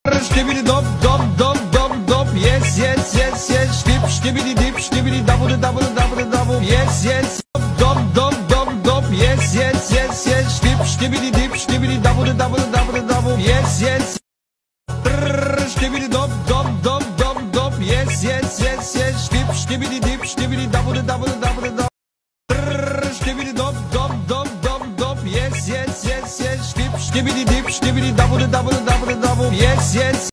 Stibidi dop dop dop dop dop. Yes yes yes yes. Stip stibidi dip stibidi double double double double. Yes yes. Dop dop dop dop. Yes yes yes yes. Stip stibidi dip stibidi double double double double. Yes yes. Stibidi dop dop dop dop dop. Yes yes yes yes. Stip stibidi dip stibidi double double double double. Stibidi dop dop dop dop dop. Yes yes yes yes. Stip stibidi dip stibidi double double double double. Yes yes.